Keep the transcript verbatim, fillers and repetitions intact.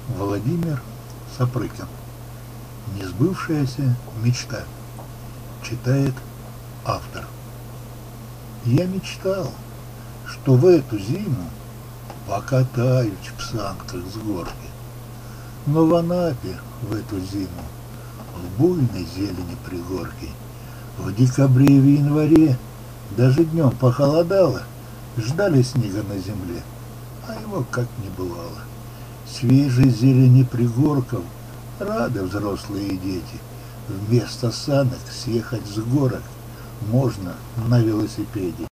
Владимир Сапрыкин. Несбывшаяся мечта. Читает автор. Я мечтал, что в эту зиму покатаюсь в санках с горки. Но в Анапе в эту зиму, в буйной зелени пригорки, в декабре и в январе даже днем похолодало, ждали снега на земле, а его как не бывало. Свежей зелени пригорков рады взрослые дети. Вместо санок съехать с горок можно на велосипеде.